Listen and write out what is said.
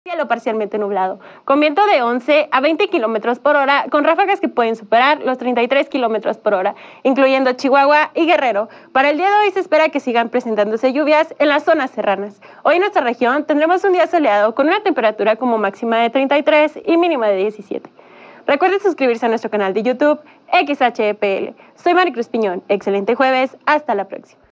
Cielo parcialmente nublado, con viento de 11 a 20 kilómetros por hora, con ráfagas que pueden superar los 33 kilómetros por hora, incluyendo Chihuahua y Guerrero. Para el día de hoy se espera que sigan presentándose lluvias en las zonas serranas. Hoy en nuestra región tendremos un día soleado con una temperatura como máxima de 33 y mínima de 17. Recuerden suscribirse a nuestro canal de YouTube XHEPL. Soy Maricruz Piñón. Excelente jueves. Hasta la próxima.